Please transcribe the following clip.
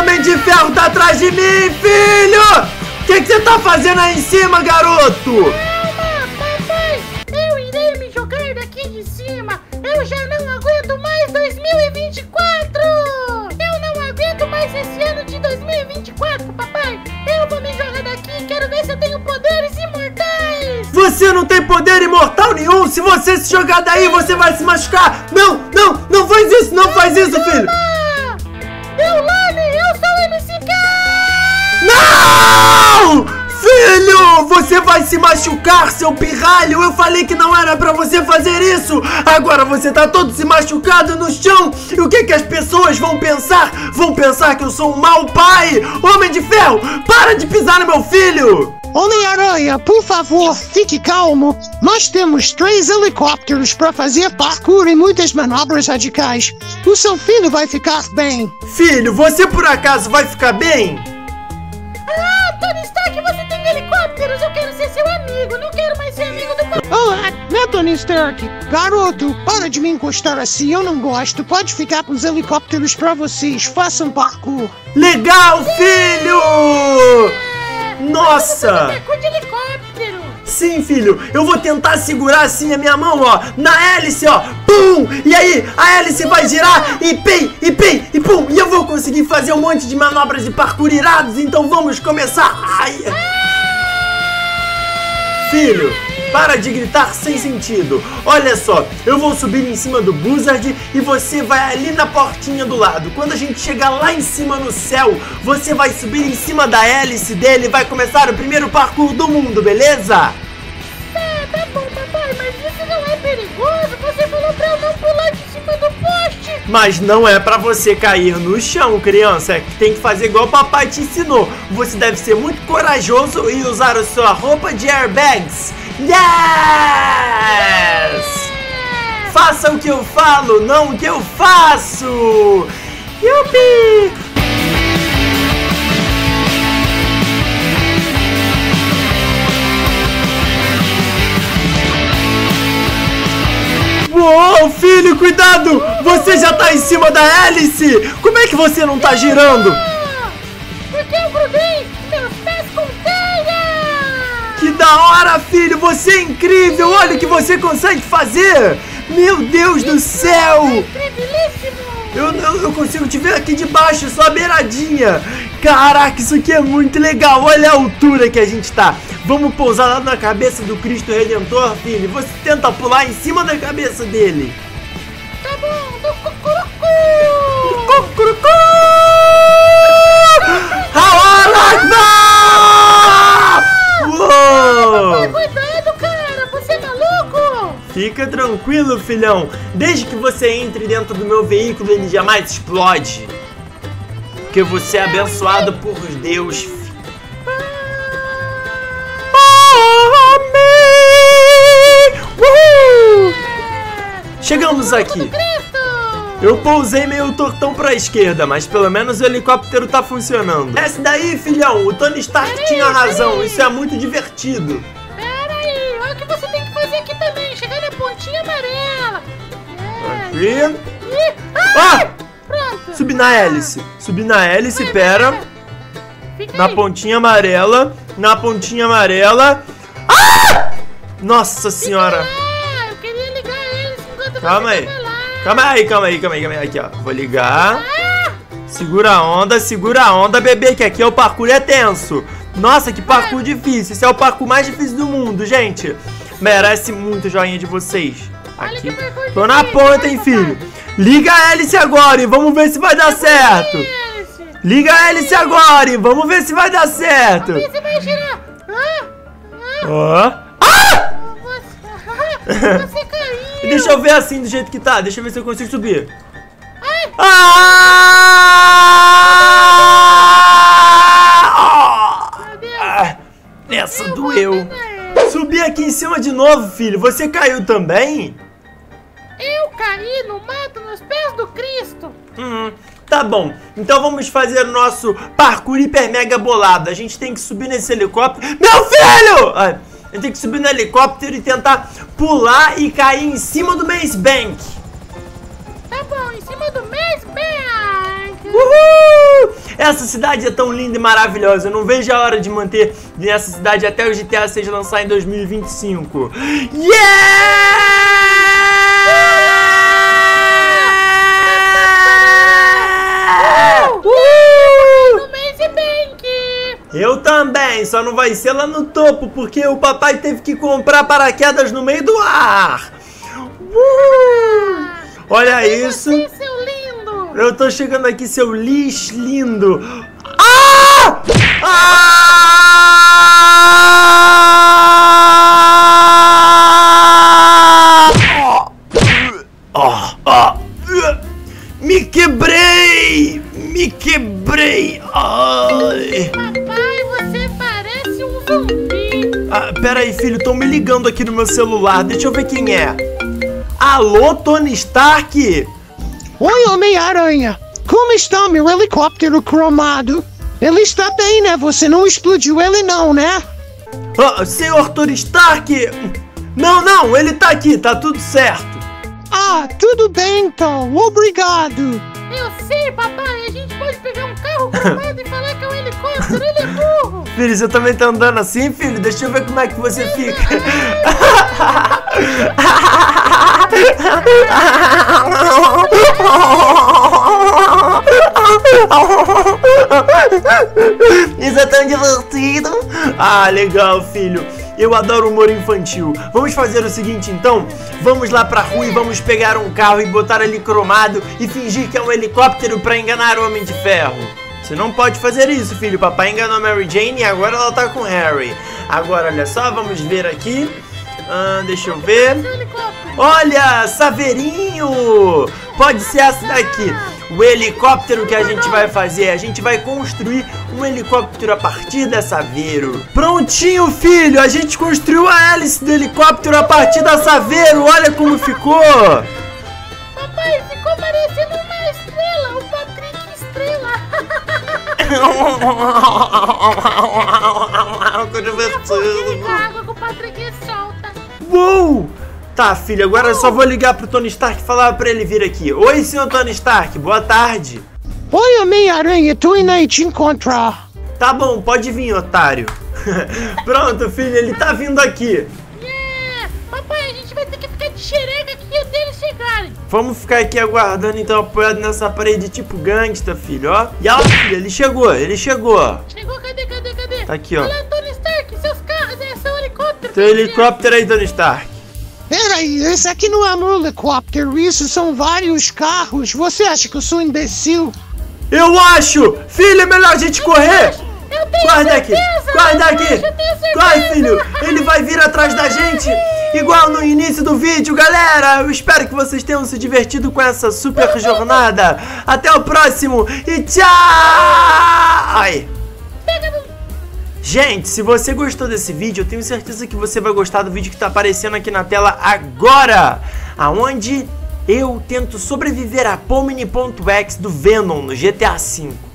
Homem de Ferro tá atrás de mim, filho! O que você tá fazendo aí em cima, garoto? Calma, papai! Eu irei me jogar daqui de cima! Eu já não aguento mais 2024! Eu não aguento mais esse ano de 2024, papai! Eu vou me jogar daqui e quero ver se eu tenho poderes imortais! Você não tem poder imortal nenhum! Se você se jogar daí, você vai se machucar! Não, não, não faz isso, não faz isso, filho! Deolane, eu sou o MCK! Não! Filho, você vai se machucar, seu pirralho! Eu falei que não era pra você fazer isso! Agora você tá todo se machucado no chão! E o que que as pessoas vão pensar? Vão pensar que eu sou um mau pai! Homem de Ferro, para de pisar no meu filho! Homem-Aranha, por favor, fique calmo. Nós temos 3 helicópteros para fazer parkour e muitas manobras radicais. O seu filho vai ficar bem. Filho, você por acaso vai ficar bem? Ah, Tony Stark, você tem helicópteros! Eu quero ser seu amigo, não quero mais ser amigo do papai! Olá, né, Tony Stark? Garoto, para de me encostar assim, eu não gosto. Pode ficar com os helicópteros para vocês, façam parkour. Legal, filho! Nossa! Parkour de helicóptero! Sim, filho, eu vou tentar segurar assim a minha mão, ó, na hélice, ó, pum! E aí, a hélice vai girar e pim, e pim, e pum! E eu vou conseguir fazer um monte de manobras de parkour irados, então vamos começar! Ai. Filho, para de gritar sem sentido. Olha só, eu vou subir em cima do Buzzard e você vai ali na portinha do lado. Quando a gente chegar lá em cima no céu, você vai subir em cima da hélice dele e vai começar o primeiro parkour do mundo, beleza? Tá bom, papai, mas isso não é perigoso? Você falou pra eu não pular de cima do poste! Mas não é pra você cair no chão, criança. É que tem que fazer igual o papai te ensinou. Você deve ser muito corajoso e usar a sua roupa de airbags. Yes! Faça o que eu falo, não o que eu faço! Yupi! Uou, filho, cuidado! Você já tá em cima da hélice! Como é que você não tá girando? Porque eu grudei meus pés com teia! Que da hora, filho! Você é incrível! Olha o que você consegue fazer! Meu Deus do céu! Incrívelíssimo! Eu consigo te ver aqui de baixo, só a beiradinha! Caraca, isso aqui é muito legal! Olha a altura que a gente tá! Vamos pousar lá na cabeça do Cristo Redentor, filho! Você tenta pular em cima da cabeça dele! Tá bom, do cucurucu! Cucurucu! Aracna! Uou! Cuidado, cara! Você é maluco? Fica tranquilo, filhão. Desde que você entre dentro do meu veículo, ele jamais explode. Porque você é abençoado por Deus, filho. Chegamos aqui. Eu pousei meio tortão pra esquerda, mas pelo menos o helicóptero tá funcionando. Desce daí, filhão. O Tony Stark tinha razão. Isso é muito divertido. Pera aí, olha o que você tem que fazer aqui também. Chegar na pontinha amarela. Aqui. Ah! Pronto. Subir na hélice. Subir na hélice, pera. Fica Na aí. pontinha amarela. Na pontinha amarela. Ah! Nossa senhora. Eu queria ligar eles enquanto Calma você aí. tava lá. Calma aí. Aqui, ó. Vou ligar. Segura a onda, bebê, que aqui o parkour é tenso. Nossa, que parkour difícil. Esse é o parkour mais difícil do mundo, gente. Merece muito joinha de vocês. Aqui. Tô na ponta, hein, filho. Liga a hélice agora e vamos ver se vai dar certo. Liga a hélice agora e vamos ver se vai dar certo. Você vai girar. Ó. Você caiu. Deixa eu ver assim do jeito que tá. Deixa eu ver se eu consigo subir. Meu Deus. Essa doeu. Subi aqui em cima de novo, filho. Você caiu também? Eu caí no mato nos pés do Cristo. Tá bom. Então vamos fazer o nosso parkour hiper mega bolado. A gente tem que subir nesse helicóptero. Meu filho! A gente tem que subir no helicóptero e tentar pular e cair em cima do Maze Bank. Tá bom, em cima do Maze Bank. Uhul! Essa cidade é tão linda e maravilhosa. Eu não vejo a hora de manter nessa cidade até o GTA 6 lançar em 2025. Eu também, só não vai ser lá no topo, porque o papai teve que comprar paraquedas no meio do ar. Olha isso. Você, seu lindo. Eu tô chegando aqui, seu lixo lindo. Ah! Me quebrei! Me quebrei! Ai! Papai, você parece um zumbi. Pera aí, filho, estão me ligando aqui no meu celular. Deixa eu ver quem é. Alô, Tony Stark? Oi, Homem-Aranha. Como está meu helicóptero cromado? Ele está bem, né? Você não explodiu ele não, né? Senhor Tony Stark! Não, ele tá aqui, tá tudo certo. Ah, tudo bem então. Obrigado. Eu sei, papai. A gente pode pegar um carro cromado e falar que é um helicóptero. Ele é burro. Filho, você também tá andando assim, filho? Deixa eu ver como é que você fica. Isso é tão divertido. Ah, legal, filho. Eu adoro humor infantil. Vamos fazer o seguinte, então. Vamos lá pra rua e vamos pegar um carro e botar ele cromado e fingir que é um helicóptero pra enganar o Homem de Ferro. Você não pode fazer isso, filho. Papai enganou a Mary Jane e agora ela tá com o Harry. Agora, olha só, vamos ver aqui. Deixa eu ver. Olha, saveirinho. Pode ser essa daqui. O helicóptero que a gente vai fazer, a gente vai construir um helicóptero a partir da Saveiro. Prontinho, filho, a gente construiu a hélice do helicóptero a partir da Saveiro. Olha como ficou. Papai, ficou parecendo uma estrela, o Patrick Estrela. Que divertido. A água que o Patrick solta. Uou! Tá, filho, agora eu só vou ligar pro Tony Stark e falar pra ele vir aqui. Oi, senhor Tony Stark, boa tarde. Oi, Homem-Aranha, tô indo aí te encontrar. Tá bom, pode vir, otário. Pronto, filho, ele tá vindo aqui. Papai, a gente vai ter que ficar de xereca aqui até eles chegarem. Vamos ficar aqui aguardando, então, apoiado nessa parede tipo gangsta, filho, ó. E olha, filho, ele chegou. Chegou, cadê? Tá aqui, ó. Olha, Tony Stark, seus carros, seu helicóptero. Seu helicóptero aí, Tony Stark. Peraí, esse aqui não é um helicóptero, isso são vários carros. Você acha que eu sou um imbecil? Eu acho! Filho, é melhor a gente correr! Eu tenho Guarda certeza, aqui! Guarda aqui! eu tenho certeza. Vai, filho! Ele vai vir atrás da gente! Igual no início do vídeo, galera! Eu espero que vocês tenham se divertido com essa super jornada! Até o próximo e tchau! Ai! Gente, se você gostou desse vídeo, eu tenho certeza que você vai gostar do vídeo que tá aparecendo aqui na tela agora, aonde eu tento sobreviver a Pomni.exe do Venom no GTA V.